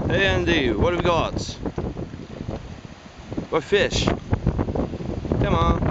Hey Andy, what have we got? What fish? Come on.